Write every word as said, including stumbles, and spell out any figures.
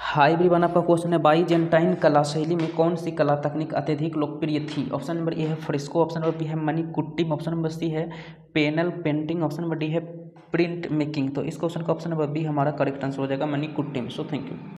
High everyone, आपका question है बाईजेंटाइन कला शैली में कौन सी कला तकनीक अत्यधिक लोकप्रिय थी। ऑप्शन नंबर ए है फ्रेस्को, ऑप्शन नंबर बी है मणिकुट्टिम, ऑप्शन नंबर सी है panel painting, option number D है प्रिंट मेकिंग। तो इस क्वेश्चन का ऑप्शन नंबर बी हमारा करेक्ट आंसर हो जाएगा, मणिकुट्टिम। So thank you.